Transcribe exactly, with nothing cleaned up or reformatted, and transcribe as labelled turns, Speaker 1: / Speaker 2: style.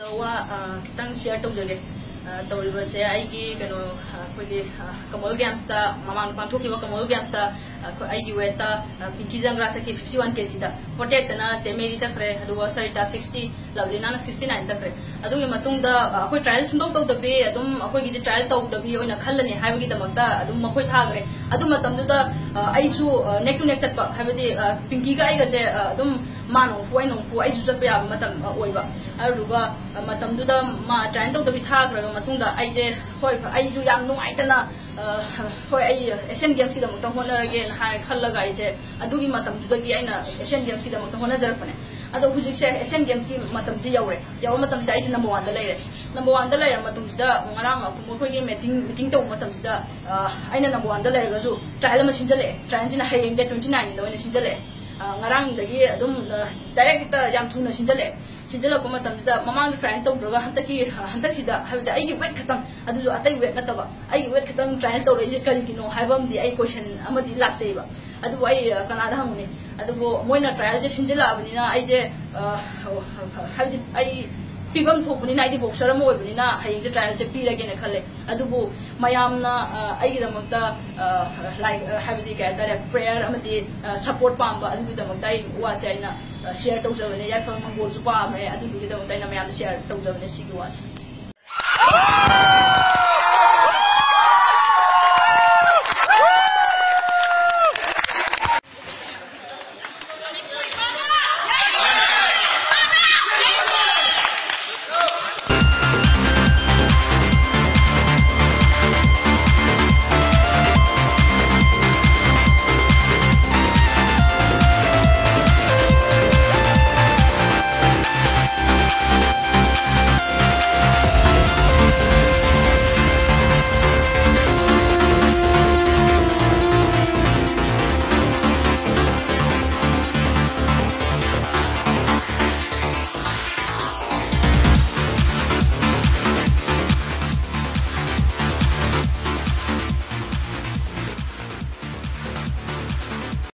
Speaker 1: 와 kitang share tawjage tawribase aigi kano khoi kamal games ta mamang panthokiba kamal games ta aigi weight ta Pinki Jangra sa ki fifty-one kg da forty-eight na semeri sakre aduga sarita sixty lavlina na sixty-nine sakre adugi matung da khoi trial chundok taw da be adum khoi gi trial taw da bi oina khallani haibagi da makta adum makhoi thagre adum matam du da aisu neck to neck chatpa habadi Pinki ga ai ga je adum manong fu ai nong fu ai ju chatpa ya matam oiba aduga matam du da ma trial taw da bi thagra matung da ai je hoi ai ju yam nung ai tana hoi ai Asian Games ki da makta hona again hai khallaga ai je adugi matam du da gi aina Asian Games ki da makta hona jarapane ado hujik se Asian Games ki matam ji yaure yaw matam da ai je number one da leire number one da leire matum da ngarang ko khoi gi meeting meeting taw matam da aina number one da leire ga ju trial ma sinjale trial jina hayeng de twenty-nine da wani sinjale ngarang dagi adum direct ta yam thuna sinjale sinjala ko matam da mamang trial taw droga hantaki hantaki da habida ai gi weight khatang adu ju atai weight nataba ai gi weight khatang trial taw reje kari kino haibam di ai question amadi lakseiba adu ai kana da hamuni adu bo moina trial je sinjala abnina ai je habidi ai pibam thopuni na ai boxer am oibuni na hayeng je trial se pirage na khalle adu bo mayam na ai da makta like habidi ka da prayer amadi support pamba adu da makta ai wase ai na share tawjabane ya fa mangol ju pa me adu du da makta na mayam share tawjabane sigi wase